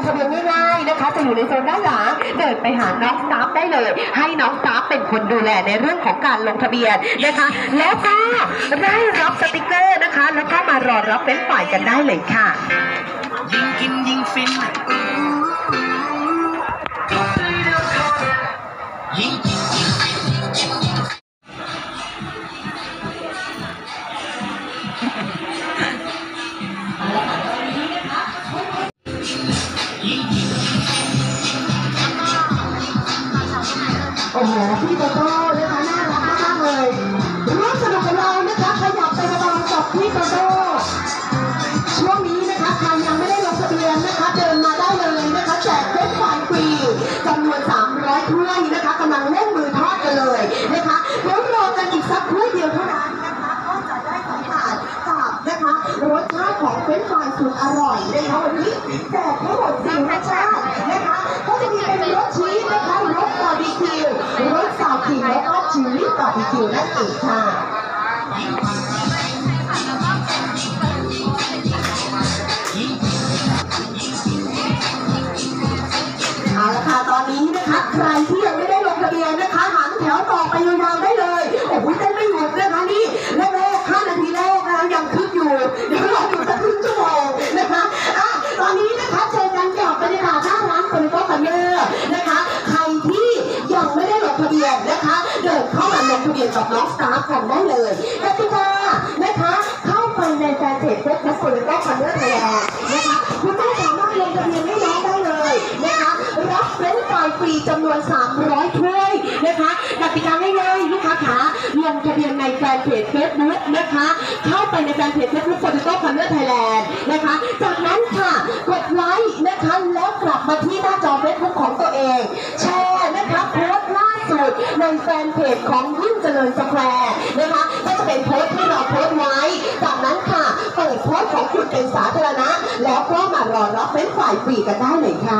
ทะเบียนง่ายๆนะคะจะอยู่ในโซนด้านหลังเดินไปหาน้องสตาฟได้เลยให้น้องสตาฟเป็นคนดูแลในเรื่องของการลงทะเบียนนะคะแล้วก็ได้รับสติกเกอร์นะคะแล้วก็มารอรับเป็นฝ่ายกันได้เลยค่ะยิ่งกินยิ่งฟินยิ่งกินยิ่งฟินโอ้โหพี่โตโต้นะคะน่ารักมากเลยร่วมสนุกกับเรานะคะขยับไปเบาๆกับพี่โตโต้ช่วงนี้นะคะใครยังไม่ได้ลงทะเบียนนะคะเดินมาได้เลยนะคะแจกเฟรนช์ฟรายฟรีจำนวน300ถ้วยนะคะกำลังเล่นมือทอดกันเลยนะคะเดี๋ยวรอกันอีกสักครู่เดียวเท่านั้นนะคะก็จะได้สัมผัสกับนะคะรสชาติของเฟรนช์ฟรายสุดอร่อยนะคะวันนี้แจกทั้งหมด4รสชาตินะคะก็จะมีเป็นรสชีสนะคะรสบาร์บีคิวรสซาวคิงและก็ชิลลี่บาร์บีคิวนั่นเองค่ะเอาละค่ะตอนนี้นะคะใครที่ยังไม่ได้ลงทะเบียนนะคะหันแถวต่อไปยาวๆได้เลยโอ้โหเต้นไม่หยุดนะคะนี่แรกๆ5 นาทีแรกนะคะยังคึกอยู่เดี๋ยวรออยู่สักครึ่งชั่วโมงนะคะตอนนี้นะคะเจอกันกับบรรยากาศหน้าร้านโคลิโก้คอนเนอร์นะคะใครที่ยังไม่ได้ลงทะเบียนนะคะเดินเข้ามาลงทะเบียนกับน้องสตาฟกันได้เลยกติกานะคะเข้าไปในแฟนเพจเฟซบุ๊กโคลิโก้คอนเนอร์ไทยแลนด์นะคะคุณต้องสามารถลงทะเบียนให้น้องได้เลยนะคะรับเฟรนช์ฟรายฟรีจำนวน300ถ้วยนะคะกติกาง่ายๆลูกค้าขาลงทะเบียนในแฟนเพจเฟซบุ๊กนะคะเข้าไปในแฟนเพจเฟซบุ๊กโคลิโก้คอนเนอร์ไทยแลนด์นะคะจากนั้นค่ะกดไลค์นะคะแล้วกลับมาที่หน้าจอเฟซบุ๊กของตัวเองแชร์นะคะโพสต์ล่าสุดในแฟนเพจของยิ่งเจริญสแควร์นะคะก็จะเป็นโพสต์ที่เราโพสต์ไว้จากนั้นค่ะเปิดโพสต์ของคุณเป็นสาธารณะแล้วก็มารอรับเฟรนช์ฟรายฟรีกันได้เลยค่ะ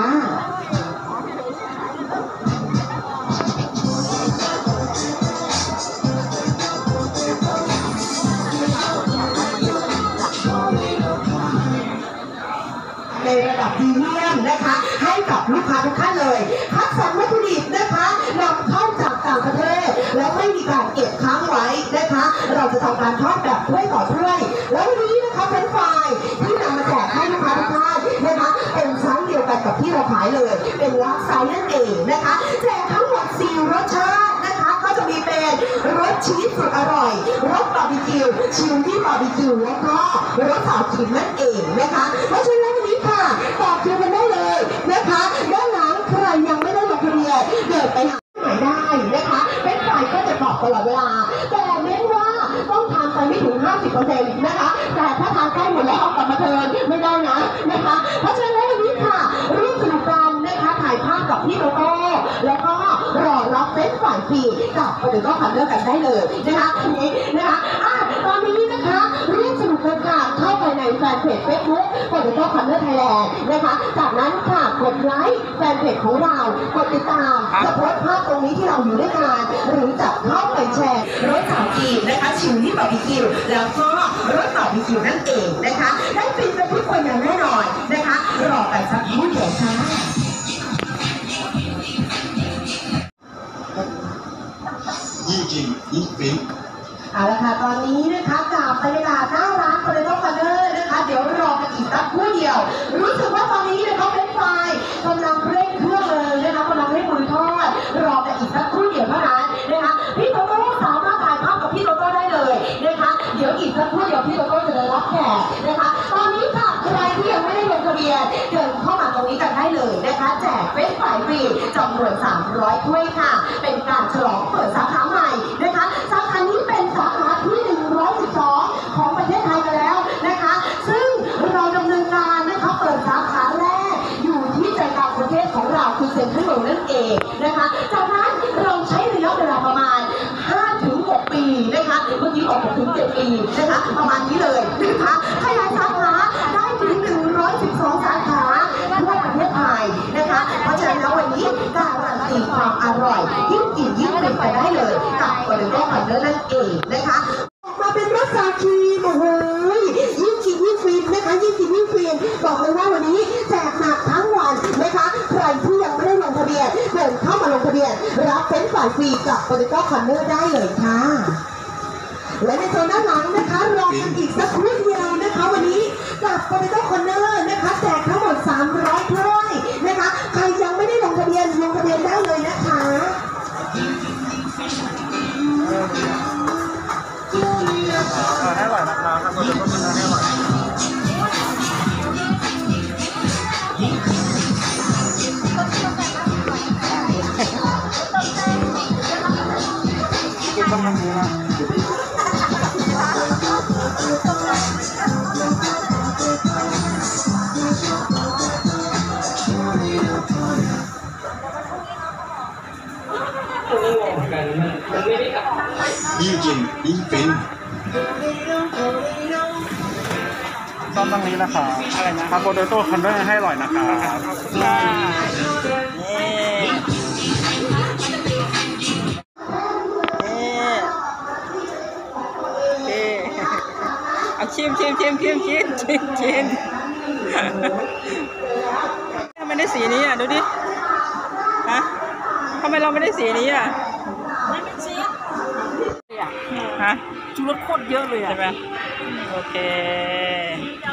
ในระดับพรีเมียมนะคะให้กับลูกค้าทุกท่านเลยคัดสรรวัตถุดิบนะคะนำเข้าจากต่างประเทศและไม่มีการเก็บค้างไว้นะคะเราจะทำการทอดแบบถ้วยต่อถ้วยแล้ววันนี้นะคะเฟรนช์ฟรายที่นำมาแจกให้ลูกค้าทุกท่านนะคะเป็นไซส์เดียวกันกับที่เราขายเลยเป็นลาร์จไซส์นั่นเองนะคะแจกทั้งหมด4รสชาตินะคะก็จะมีเป็นรสชีสสุดอร่อยรสบาร์บีคิวชิลลี่บาร์บีคิวแล้วก็รสสาวคิมนั่นเองนะคะเพราะฉะนั้นวันนี้ค่ะต่อคิวกันได้เลยนะคะด้านหลังใครยังไม่ได้ลงทะเบียนเดินไปหาหมายได้นะคะเป็นฝ่ายก็จะบอกตลอดเวลาแต่เน้นว่าต้องทานไปไม่ถึง 50% นะคะแต่ถ้าทานใกล้หมดแล้วเอากลับมาเทินไม่ได้นะคะเพราะฉะนั้นวันนี้ค่ะร่วมสนุกกันนะคะถ่ายภาพกับพี่โตโต้แล้วก็รอรับเฟรนช์ฟรายฟรีกับคนอื่นก็ขับเลือกกันได้เลยนะคะนี้นะคะตอนนี้นะคะร่วมสนุกกันค่ะเข้าไปในแฟนเพจเฟซบุ๊กคนอื่นก็ขับเลือกไทยแลนด์นะคะจากนั้นค่ะกดไลค์แฟนเพจของเรากดติดตามจะโพสต์ภาพตรงนี้ที่เราอยู่ด้วยกันหรือจะเข้าไปแชร์รถสาวกีนะคะชิลลี่บาร์บีคิวแล้วก็รถบาร์บีคิวนั่นเองนะคะได้ฟรีกันทุกคนอย่างแน่นอนนะคะรอกันสักครู่เดียวค่ะยิ่งกินยิ่งฟินเอาละค่ะตอนนี้นะคะกับบรรยากาศหน้าร้านโคลิโก้คอนเนอร์นะคะเดี๋ยวรอกันอีกสักครู่เดียวรู้สึกว่าตอนนี้นะคะเป็นไฟกำลังเร่งเครื่องเลยนะคะกำลังเร่งมือทอดรอกันอีกสักครู่เดียวเท่านั้นนะคะพี่โตโต้สามารถถ่ายภาพกับพี่โตโต้ได้เลยนะคะเดี๋ยวอีกสักครู่เดียวพี่โตโต้จะได้รับแขกนะคะตอนนี้ค่ะใครที่ยังไม่ได้ลงทะเบียนเดินเข้ามาตรงนี้กันได้เลยนะคะแจกเฟรนช์ฟรายฟรีจำนวน300ถ้วยค่ะเป็นการฉลองเปิดสาขาใหม่นะคะสาขานี้เป็นสาขาที่112ของประเทศไทยกันแล้วนะคะซึ่งเราดำเนินการนะคะเปิดสาขาแรกอยู่ที่ใจกลางประเทศของเราคือเซ็นทรัลเวิลด์นั่นเองนะคะจากนั้นเราใช้ระยะเวลาประมาณ 5-6 ปีนะคะเมื่อกี้ออกถึง7 ปีนะคะประมาณนี้เลยนะคะขยายสาขาได้ถึง112สาขาทั่วประเทศไทยนะคะเพราะฉะนั้นวันนี้การันตีความอร่อยยิ่งกินยิ่งเป็นไปได้เลยกับโคลิโก้คอนเนอร์นั่นเองนะคะมาเป็นรสซาคีโอ้โหยิ่งกินยิ่งฟินนะคะยิ่งกินยิ่งฟินบอกเลยว่าวันนี้แจกหนักทั้งวันบียนเดินเข้ามาลงทะเบียนรับเฟรนช์ฟรายฟรีกับโปเตโต้คอร์เนอร์ได้เลยค่ะและในโซนด้านหลังนะคะรอกันอีกสักครู่เดียวนะคะวันนี้กับโปเตโต้คอร์เนอร์นะคะแจกทั้งหมด300ถ้วยนะคะใครยังไม่ได้ลงทะเบียนได้เลยนะคะให้อร่อยนะครับโปรตีนก็ทานให้อร่อยกินต้องทำนี้นะยิ่งกินยิ่งฟินต้มตรงนี้นะครับอะไรนะครับโปเตโต้คอนเนอร์ให้อร่อยนะครับเอาชิมทำไมได้สีนี้อ่ะดูดิฮะทำไมเราไม่ได้สีนี้อ่ะไม่เป็นสีฮะชูรสโคตรเยอะเลยอ่ะใช่ไหมโอเค